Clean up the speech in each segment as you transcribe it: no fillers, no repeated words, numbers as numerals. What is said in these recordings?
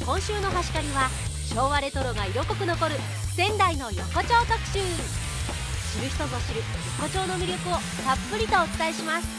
今週の橋刈りは昭和レトロが色濃く残る仙台の横丁特集。知る人ぞ知る横丁の魅力をたっぷりとお伝えします。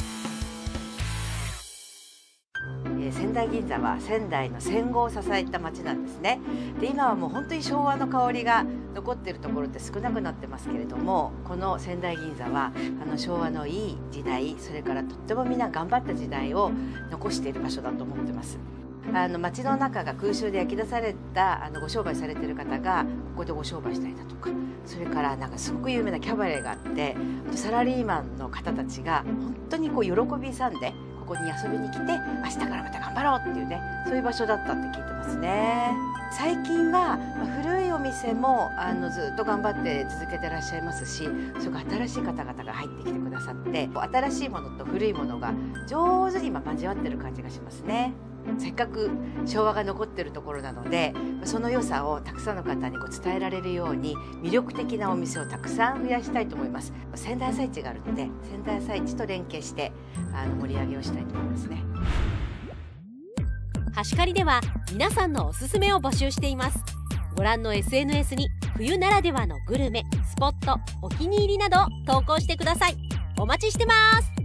仙台銀座は仙台の戦後を支えた街なんですね。で、今はもう本当に昭和の香りが残っているところって少なくなってますけれども、この仙台銀座は昭和のいい時代、それからとってもみんな頑張った時代を残している場所だと思ってます。街の中が空襲で焼き出されたご商売されている方がここでご商売したりだとか、それからなんかすごく有名なキャバレーがあって、サラリーマンの方たちが本当にこう喜び勇んでここに遊びに来て、明日からまた頑張ろうっていうね、そういう場所だったって聞いてますね。最近は古いお店もずっと頑張って続けてらっしゃいますし、それから新しい方々が入ってきてくださって、新しいものと古いものが上手に今交わってる感じがしますね。せっかく昭和が残ってるところなので、その良さをたくさんの方に伝えられるように魅力的なお店をたくさん増やしたいと思います。仙台朝市があるので、仙台朝市と連携して盛り上げをしたいと思いますね。 橋刈りでは皆さんのおすすめを募集しています。ご覧の SNS に冬ならではのグルメ、スポット、お気に入りなどを投稿してください。お待ちしてます。